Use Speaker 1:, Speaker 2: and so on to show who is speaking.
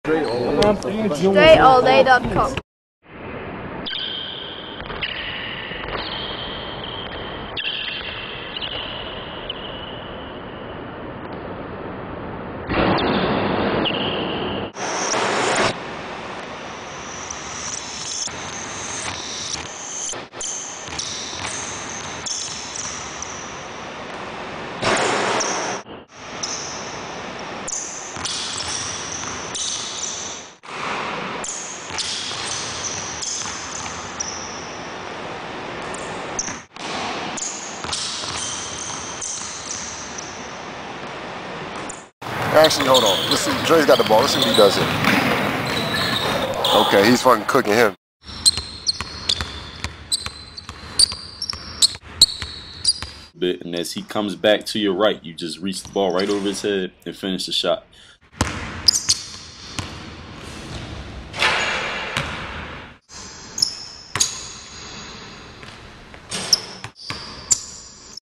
Speaker 1: DreAllDay.com.
Speaker 2: Actually, hold on. Let's see. Dre's got the ball. Let's see what he does here. Okay, he's fucking cooking him.
Speaker 3: And as he comes back to your right, you just reach the ball right over his head and finish the shot.